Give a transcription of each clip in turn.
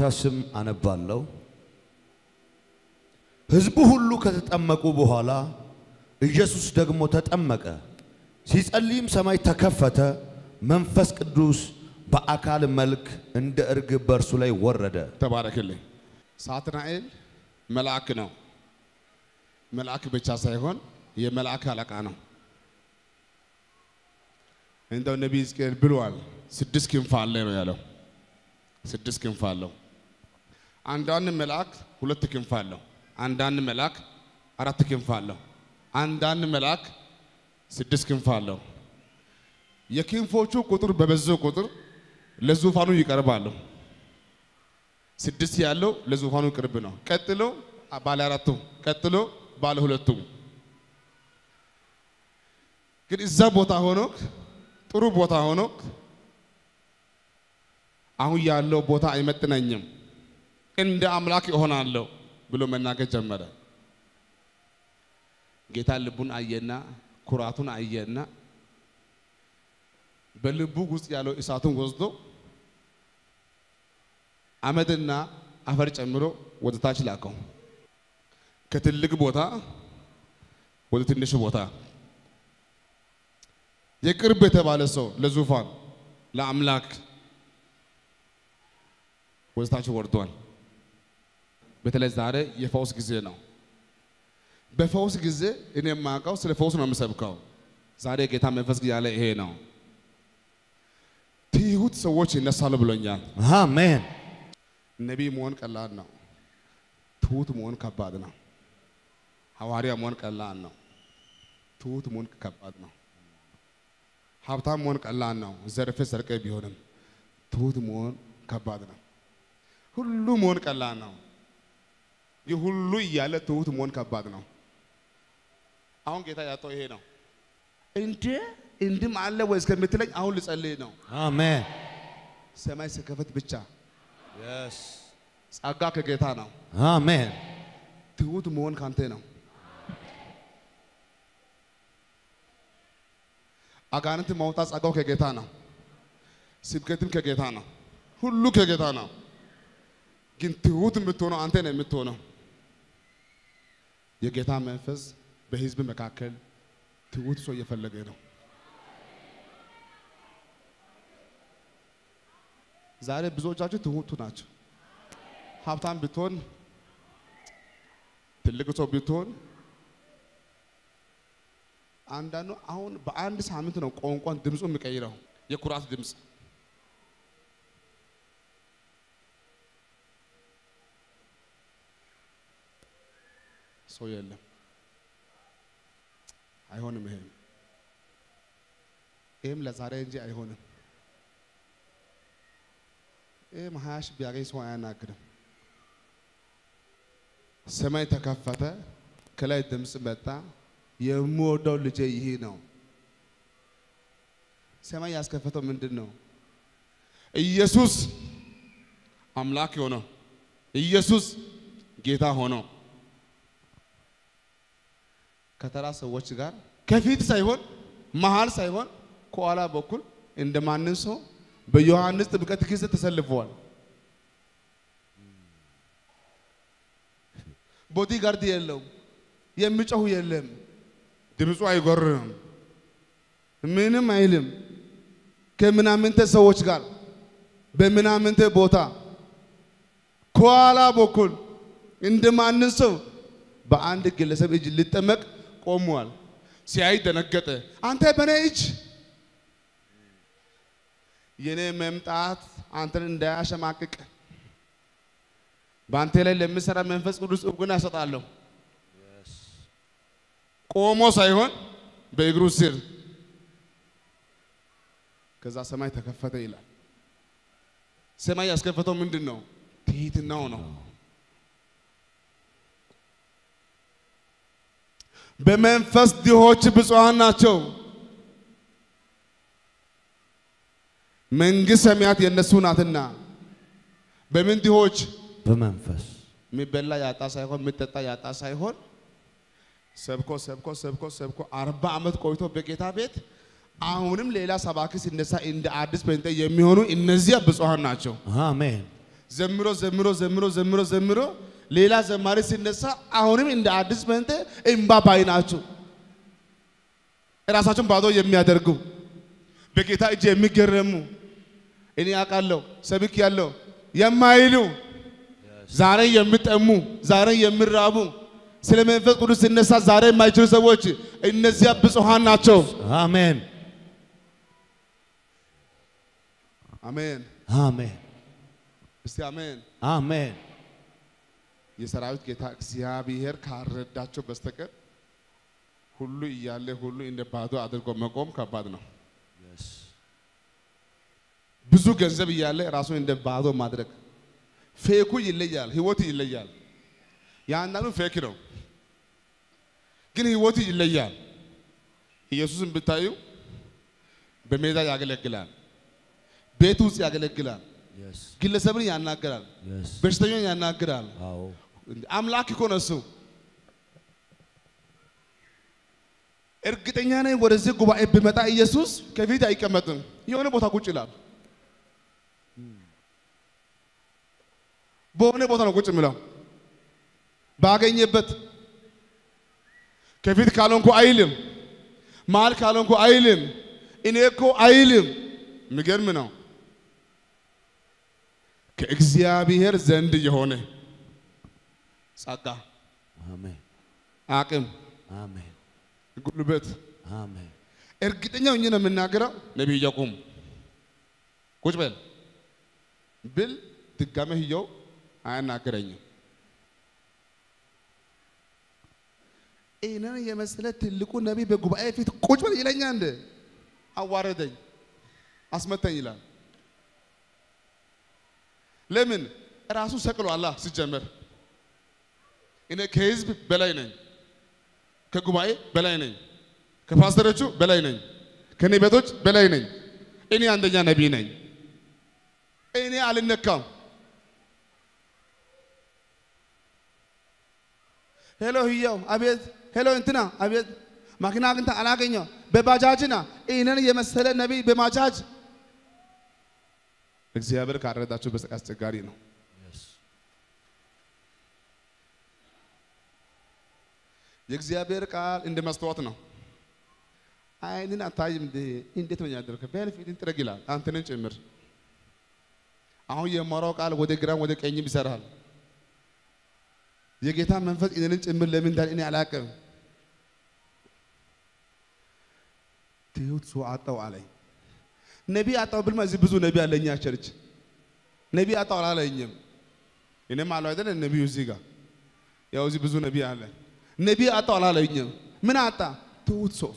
ታስም አነባለሁ ሕዝቡ ሁሉ ከተጠመቁ በኋላ ኢየሱስ ደግሞ ተጠመቀ ሲጸልይም ሰማይ ተከፈተ መንፈስ ቅዱስ በአካል መልክ እንደ እርግብ በርሱ ላይ ወረደ ተባረከልኝ ሳትናኤል መልአክ ነው መልአክ ብቻ ሳይሆን የመልአክ አለቃ ነው እንደው ነብይ ሕዝቅኤል ብሏል 6 ክንፍ አለ ነው ያለው 6 ክንፍ አለው አንዳንድ መልአክ 2 ክንፍ አለው አንዳንድ መልአክ 4 ክንፍ አለው አንዳንድ መልአክ 6 ክንፍ አለው የክንፎቹ ቁጥር በበዙ ቁጥር ለዙፋኑ ይቀርባሉ 6 ያለው ለዙፋኑ ቅርብ ነው ቀጥሎ ባለ 4 ቀጥሎ ባለ 2 ግን እዛ ቦታ ሆኖ ጥሩ ቦታ ሆኖ አሁን ያለው ቦታ አይመጥነኝም እንደ አምላክ ይሆናለሁ ብሎ መናገር ጀመረ ጌታ ልቡን አየና ኩራቱን አየና በልቡ ውስጥ ያለው እሳቱን ወስዶ አመድና አፈር ጨምሮ ወደ ታች ላከው ከትልቅ ቦታ ወደ ትንሽ ቦታ የቅርብ የተባለ ሰው ለዙፋን ለአምላክ ወደ ታች ወርዷል በተለይ ዛሬ የፈውስ ጊዜ ነው በፈውስ ጊዜ እኔ ማቀው ስለ ፈውስ ነው የምሰብከው ዛሬ ጌታ መንፈስ ያለ ይሄ ነው ትሁት ሰዎች ይነሳሉ ብሎኛል አሜን ነብይ መሆን ቀላል ነው ትሁት መሆን ከባድ ነው ሐዋርያ መሆን ቀላል ነው ትሁት መሆን ከባድ ነው ሀብታም መሆን ቀላል ነው ዘርፈ ሰርቀ ቢሆንም ትሁት መሆን ከባድ ነው ሁሉ መሆን ቀላል ነው ይሁሉ ያለ ትሁት መሆን ከባድ ነው አሁን ጌታ ያጣው ይሄ ነው እንድም አለ ወይስ ከመትለኝ አሁን ልጸልይ ነው አሜን ሰማይ ሲከፈት ብቻ yes ጸጋ ከጌታ ነው አሜን ትሁት መሆን ካንተ ነው አጋንንት ማውጣት ጸጋው ከጌታ ነው ስብከትም ከጌታ ነው ሁሉ ከጌታ ነው ግን ትሁት የምትሆነው አንተ ነህ የምትሆነው የጌታ መንፈስ በህዝብ መካከል ትሁት ሰው እየፈለገ ነው ዛሬ ብዙዎቻችሁ ትሁቱ ናቸው ሀብታም ብትሆን ትልቅ ሰው ብትሆን አንዳንዱ አሁን በአንድ ሳምንት ነው ቋንቋን ድምጹ የሚቀይረው የኩራት ድምጽ ሰው የለም አይሆንም ይሄም ለዛሬ እንጂ አይሆንም መሐሽ ቢያገኝ ሰው አያናግርም ሰማይ ተከፈተ ከላይ ድምጽ መጣ የምወደው ልጄ ይሄ ነው ሰማይ ያስከፈተው ምንድነው ኢየሱስ አምላክ ሆኖ ኢየሱስ ጌታ ሆኖ ከተራ ሰዎች ጋር ከፊት ሳይሆን መሃል ሳይሆን ከኋላ በኩል እንደማንን ሰው በዮሐንስ ጥምቀት ጊዜ ተሰልፈዋል ቦዲጋርድ የለው የሚጮህ የለም ድምጹ አይጎርም ምንም አይልም ከመናምንተ ሰዎች ጋር በመናምንተ ቦታ ከኋላ በኩል እንደማንን ሰው በአንድ ግለሰብ እጅ ሊጠመቅ ቆሟል ሲያይ ደነገጠ አንተ በኔ እጅ የኔ መምጣት አንተን እንዳያሸማቅቅ ባንተ ላይ ለምሰራ መንፈስ ቅዱስ እውቅና ያሰጣለሁ ቆሞ ሳይሆን በእግሩ ስር ከዛ ሰማይ ተከፈተ ይላል ሰማይ ያስከፈተው ምንድነው ትህትናው ነው በመንፈስ ድሆች ብፁዓን ናቸው መንግስት ሰማያት የነሱ ናትና በምን ድሆች በመንፈስ ሚበላ ያጣ ሳይሆን ምትጠጣ ያጣ ሳይሆን ሰብኮ 40 አመት ቆይቶ በጌታ ቤት አሁንም ሌላ ሰባኪ ሲነሳ እንደ አዲስ ጴንጤ የሚሆኑ እነዚያ ብፁዓን ናቸው አሜን ዘምሮ ሌላ ዘማሪ ሲነሳ አሁንም እንደ አዲስ መንተ እምባባይ ናቸው ራሳቸውን ባዶ የሚያደርጉ በጌታ እጅ የሚገረሙ እኔ አቃለው ሰብክ ያለው የማይሉ ዛሬ የሚጠሙ ዛሬ የሚራቡ ስለ መንፈስ ቅዱስ ሲነሳ ዛሬ የማይችሉ ሰዎች እነዚያ ብፁዓን ናቸው አሜን አሜን አሜን እስቲ አሜን አሜን የሰራዊት ጌታ እግዚአብሔር ካረዳቸው በስተቀር ሁሉ እያለ ሁሉ እንደ ባዶ አድርጎ መቆም ከባድ ነው ብዙ ገንዘብ እያለ ራሱን እንደ ባዶ ማድረግ ፌኩ ይለያል ህይወት ይለያል ያንዳንዱ ፌክ ነው ግን ህይወት ይለያል ኢየሱስን ብታዩ በሜዳ ያገለግላል ቤት ውስጥ ያገለግላል ግለሰብን ያናገራል በሽተኛን ያናገራል አምላክ እኮ ነው እሱ እርግጠኛ ነኝ ወደዚህ ጉባኤ ቢመጣ ኢየሱስ ከፊት አይቀመጥም የሆነ ቦታ ቁጭ ይላል በሆነ ቦታ ነው ቁጭ የሚለው ባገኘበት ከፊት ካልሆንኩ አይልም ማል ካልሆንኩ አይልም እኔ እኮ አይልም ምገርም ነው ከእግዚአብሔር ዘንድ የሆነ ጸጋ አሜን አቅም አሜን ጉልበት አሜን እርግጠኛው እኛ ነው የምናገረው ነብይ ያቁም ቁጭ በል ብል ድጋሜ ይየው አያናገረኝም እኔን የመሰለ ትልቁ ነብይ በጉባኤ ፊት ቁጭ በል ይለኛ እንደ አዋረደኝ አስመተኝ ይላል ለምን ራሱ ሰቅሎ አላህ ሲጀመር እኔ ከህዝብ በላይ ነኝ ከጉባኤ በላይ ነኝ ከፓስተሮቹ በላይ ነኝ ከነቢያቶች በላይ ነኝ እኔ አንደኛ ነብይ ነኝ እኔ አልነካም ሄሎ ህያው አቤት ሄሎ እንትና አቤት ማኪና ግን አላገኘው በባጃጅና እኔን የመሰለ ነብይ በማጃጅ እግዚአብሔር ካረዳቸው በስተቀር አስቸጋሪ ነው የእግዚአብሔር ቃል እንደ መስተዋት ነው አይንን አታይም እንዴት ነው ያደረከ በልፊትን ጥረግላል አንተን ጭምር አሁን የማራው ቃል ወደ ግራም ወደ ቀኝም ይሰራል የጌታ መንፈስ እኔን ጭምር ለምን ታል እኔ አላቀም ትሁት ሰው አጣው አለኝ ነብይ አጣው ብልማ እዚህ ብዙ ነብይ አለኛ ቸርች ነብይ አጣው አላለኝም እኔም አለው አይደል ነብዩ እዚህ ጋር ያው እዚህ ብዙ ነብይ አለ ነብይ አጣው አላለኝም ምን አጣ ትሁት ሰው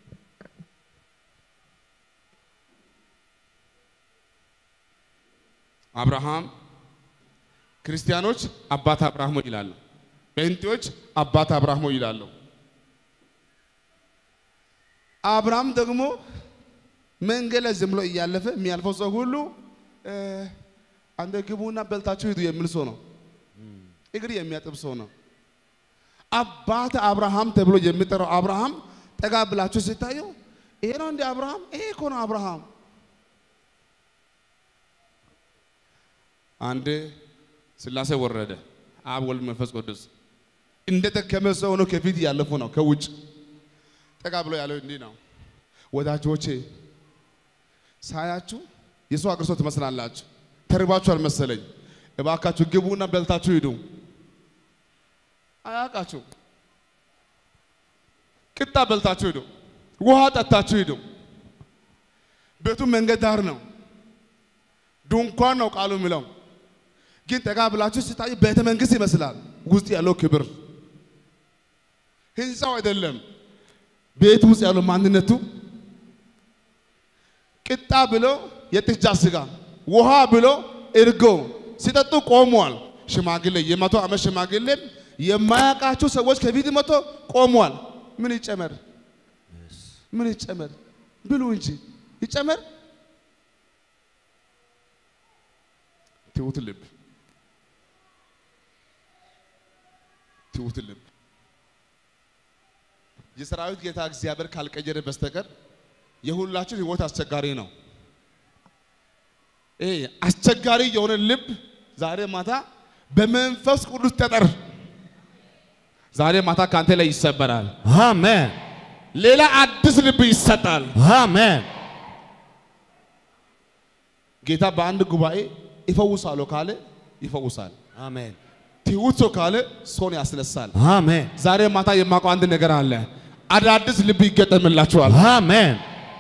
አብርሃም ክርስቲያኖች አባት አብርሃም ይላሉ ጴንጤዎች አባት አብርሃም ይላሉ አብርሃም ደግሞ መንገለ ዝም ብሎ እያለፈ የሚያልፈው ሰው ሁሉ አንደ ግቡና በልታችሁ ሂዱ የሚል ሰው ነው እግር የሚያጥብ ሰው ነው አባት አብርሃም ተብሎ የሚጠራው አብርሃም ጠጋ ብላችሁ ሲታዩ ይሄ ነው እንደ አብርሃም ይሄ እኮ ነው አብርሃም አንድ ስላሴ ወረደ አብ ወልድ መንፈስ ቅዱስ እንደ ተከመ ሰው ነው ከፊት ያለፉ ነው ከውጭ ጠጋ ብሎ ያለው እንዲህ ነው ወዳጆቼ ሳያችሁ የሰው አገር ሰው ትመስላላችሁ ተርባችሁ አልመሰለኝ እባካችሁ ግቡና በልታችሁ ሂዱ አያቃችሁ ቅጣ በልታችሁ ሂዱ ውሃ ጠጣችሁ ሂዱ ቤቱ መንገድ ዳር ነው ድንኳን ነው ቃሉ የሚለው ግን ጠጋ ብላችሁ ሲታዩ ቤተ መንግስት ይመስላል ውስጥ ያለው ክብር ህንጻው አይደለም ቤት ውስጥ ያለው ማንነቱ ቅጣ ብሎ የጥጃ ስጋ ውሃ ብሎ እርጎ ሲጠጡ ቆሟል ሽማግሌ የመቶ ዓመት ሽማግሌ የማያውቃቸው ሰዎች ከፊት መቶ ቆሟል ምን ይጨመር ብሉ እንጂ ይጨመር ትሁት ልብ የሰራዊት ጌታ እግዚአብሔር ካልቀየረ በስተቀር የሁላችን ህይወት አስቸጋሪ ነው አስቸጋሪ የሆነ ልብ ዛሬ ማታ በመንፈስ ቅዱስ ተጠር ዛሬ ማታ ካንተ ላይ ይሰበራል አሜን ሌላ አዲስ ልብ ይሰጣል አሜን ጌታ በአንድ ጉባኤ ይፈውሳል ካለ ይፈውሳል አሜን ትውቶ ካለ ሶን ያስነሳል አሜን ዛሬ ማታ የማውቀው አንድ ነገር አለ አዳዲስ ልብ ይገጠምላችኋል አሜን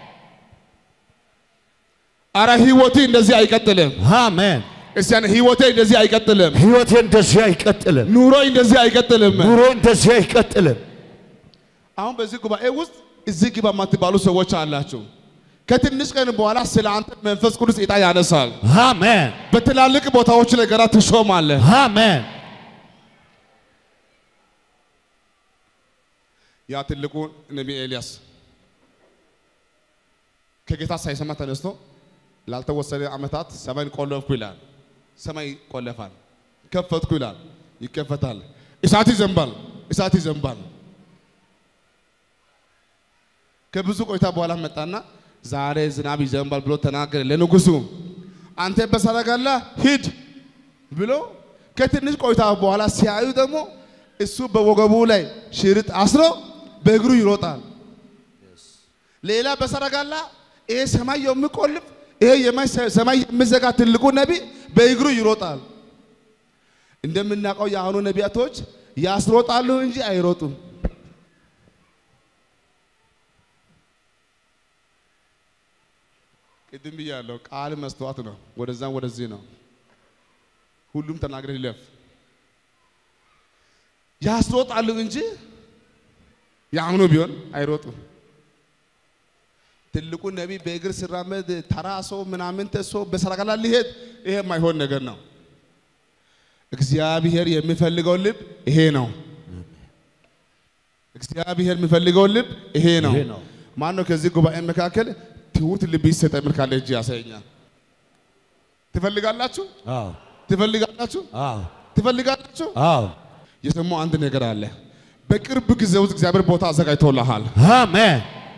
አረ ህይወቴ እንደዚህ አይቀጥልም አሜን እዚያን ህይወቴ እንደዚህ አይቀጥልም ህይወቴ እንደዚህ አይቀጥልም ኑሮ እንደዚህ አይቀጥልም ኑሮ እንደዚህ አይቀጥልም አሁን በዚህ ጉባኤ ውስጥ እዚህ ግባ ማትባሉ ሰዎች አላችሁ ከትንሽ ቀን በኋላ ስለ አንተ መንፈስ ቅዱስ ዕጣ ያነሳል አሜን በትላልቅ ቦታዎች ላይ ገና ትሾማለህ አሜን ያ ትልቁ ነብይ ኤልያስ ከጌታ ሳይሰማ ተነስቶ ላልተወሰነ ዓመታት ሰማይን ቆለፍኩ ይላል ሰማይ ቆለፋል ከፈትኩ ይላል ይከፈታል እሳት ይዘንባል ከብዙ ቆይታ በኋላ መጣና ዛሬ ዝናብ ይዘንባል ብሎ ተናገረ ለንጉሱ አንተ በሰረገላ ሂድ ብሎ ከትንሽ ቆይታ በኋላ ሲያዩ ደግሞ እሱ በወገቡ ላይ ሽርጥ አስሮ በእግሩ ይሮጣል ሌላ በሰረገላ ይሄ ሰማይ የሚቆልፍ ይሄ ሰማይ የሚዘጋ ትልቁ ነብይ በእግሩ ይሮጣል እንደምናውቀው ያሁኑ ነቢያቶች ያስሮጣሉ እንጂ አይሮጡም ቅድም ብያለሁ ቃል መስተዋት ነው ወደዛም ወደዚህ ነው ሁሉም ተናግረህ ይለፍ ያስሮጣሉ እንጂ ያሁኑ ቢሆን አይሮጡም ትልቁ ነብይ በእግር ሲራመድ ተራሶ ምናምን ተሶ በሰረገላ ሊሄድ ይሄ የማይሆን ነገር ነው እግዚአብሔር የሚፈልገው ልብ ይሄ ነው እግዚአብሔር የሚፈልገው ልብ ይሄ ነው ማን ነው ከዚህ ጉባኤ መካከል ትውት ልብ ይሰጠን ካለ እጅ ያሳየኛል ትፈልጋላችሁ አዎ ትፈልጋላችሁ አዎ የሰማው አንድ ነገር አለ በቅርብ ጊዜ ውስጥ እግዚአብሔር ቦታ አዘጋጅቶልሃል አሜን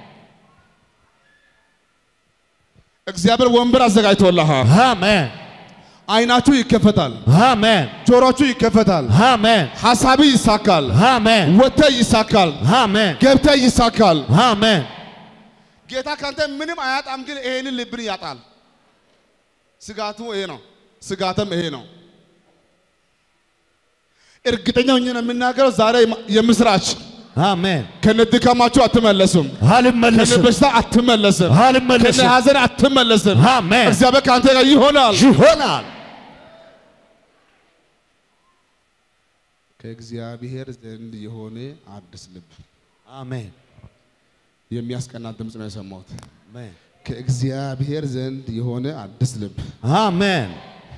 እግዚአብሔር ወንበር አዘጋጅቶልሃል አሜን አይናችሁ ይከፈታል አሜን ጆሮአችሁ ይከፈታል አሜን ሐሳብ ይሳካል አሜን ወተ ይሳካል አሜን ገብተ ይሳካል አሜን ጌታ ካንተ ምንም አያጣም ግን ይሄን ልብን ያጣል ስጋቱ ይሄ ነው ስጋተም ይሄ ነው እርግጠኛው እኛ የምናገረው ዛሬ የምስራች አሜን ከነድካማችሁ አትመለሱም አልመለስም ከነበሽታ አትመለስም አልመለስም ከነሐዘን አትመለስም አሜን እግዚአብሔር ካንተ ጋር ይሆናል ከእግዚአብሔር ዘንድ የሆነ አዲስ ልብ አሜን የሚያስቀና ድምጽ ነው የሰማሁት አሜን ከእግዚአብሔር ዘንድ የሆነ አዲስ ልብ አሜን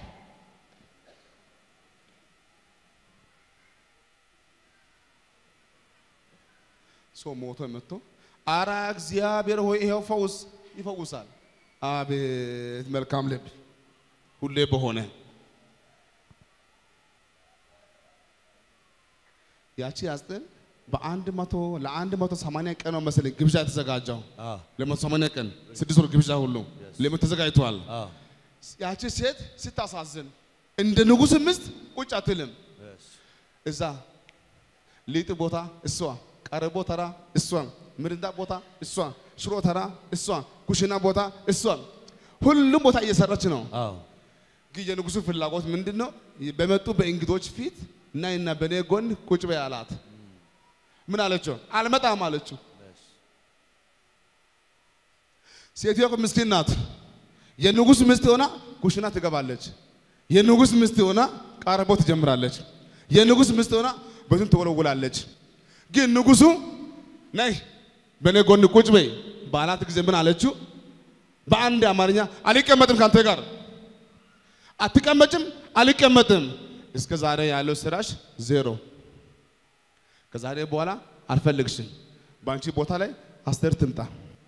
ሰው ሞቶ መጥቶ አራ እግዚአብሔር ሆይ ይሄው ፈውስ ይፈውሳል አቤት መልካም ልብ ሁሌ በሆነ ያቺ አስጠን ለ180 ቀን ነው መሰለኝ ግብዣ ተዘጋጀው ለ180 ቀን 6 ወር ግብዣ ሁሉ ለምን ተዘጋጅቷል ያቺ ሴት ስታሳዝን እንደ ንጉስ ምስት ቁጭ አትልም እዛ ሊጥ ቦታ እሷ ቀረቦ ተራ እሷ ምርንዳ ቦታ እሷ ሽሮ ተራ እሷ ኩሽና ቦታ እሷ ሁሉም ቦታ እየሰራች ነው ግን የንጉሱ ፍላጎት ምንድነው በመጡ በእንግዶች ፊት ናይና በኔ ጎን ቁጭ በይ አላት ምን አለችው አልመጣም አለችው ሴትዮ ምስኪን ናት የንጉስ ሚስት ሆና ኩሽና ትገባለች የንጉስ ሚስት ሆና ቀረቦ ትጀምራለች የንጉስ ሚስት ሆና በቱን ትወለውላለች ግን ንጉሱ ነይ በኔ ጎን ቁጭ በይ ባላት ጊዜ ምን አለችው በአንድ አማርኛ አልቀመጥም ካንተ ጋር አትቀመጭም አልቀመጥም እስከ ዛሬ ያለው ስራሽ ዜሮ ከዛሬ በኋላ አልፈልግሽም ባንቺ ቦታ ላይ አስቴር ትምጣ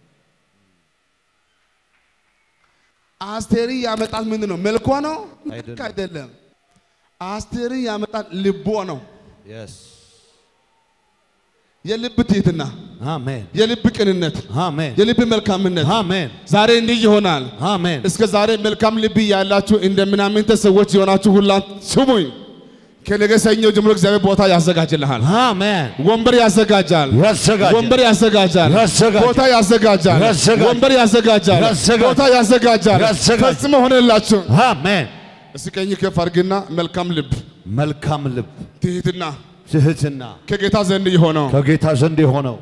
አስቴር ያመጣት ምንድነው መልኳ ነው አይደለም አስቴር ያመጣት ልቦ ነው የልብ ትህትና አሜን የልብ ቅንነት አሜን የልብ መልካምነት አሜን ዛሬ እንዲህ ይሆናል አሜን እስከ ዛሬ መልካም ልብ ያላችሁ እንደምናምንተ ሰዎች ይሆናችሁ ሁላ ስሙኝ ከነገ ሰኞ ጀምሮ እግዚአብሔር ቦታ ያዘጋጅልሃል አሜን ወንበር ያዘጋጃል ወንበር ያዘጋጃል ቦታ ያዘጋጃል ወንበር ያዘጋጃል ቦታ ያዘጋጃል ፈጽሞ ሆነላችሁ አሜን እስከኝ ከፈርግና መልካም ልብ ትህትና ከጌታ ዘንድ የሆነው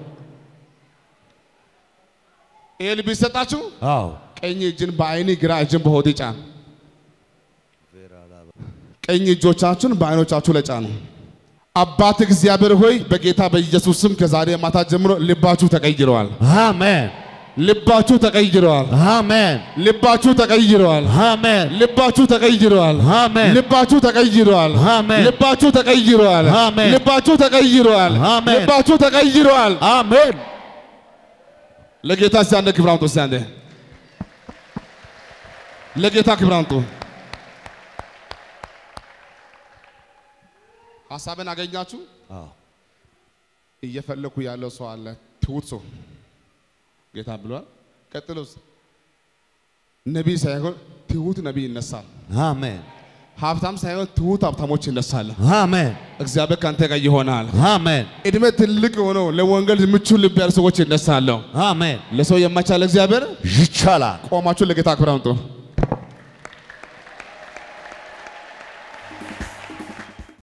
ኤል ቢሰጣችሁ አዎ ቀኝ እጅን በአይኒ ግራ እጅን በሆድ ጫን ቀኝ እጆቻችሁን በአይኖቻችሁ ላይ ጫኑ አባት እግዚአብሔር ሆይ በጌታ በኢየሱስ ስም ከዛሬ ማታ ጀምሮ ልባችሁ ተቀይሯል አሜን ልባችሁ ተቀይሯል አሜን ልባችሁ ተቀይሯል አሜን ልባችሁ ተቀይሯል አሜን ልባችሁ ተቀይሯል አሜን ልባችሁ ተቀይሯል አሜን ልባችሁ ተቀይሯል አሜን ልባችሁ ተቀይሯል አሜን ለጌታ ሲያንደ ክብራንቶ ሲያንደ ለጌታ ክብራንቶ ሐሳብን አገኛችሁ አዎ እየፈለኩ ያለው ሰው አለ ትውት ሰው ጌታ ብሏል ቀጥሎስ ነብይ ሳይሆን ትውት ነብይ ይነሳል አሜን ሀብታም ሳይሆን ትውት ሀብታሞች ይነሳል አሜን እግዚአብሔር ካንተ ጋር ይሆናል አሜን እድሜ ትልቅ ሆኖ ለወንጌል ምቹ ልብ ያሉ ሰዎች ይነሳሉ አሜን ለሰው የማይቻል እግዚአብሔር ይቻላል ቆማችሁ ለጌታ ክብር አምጡ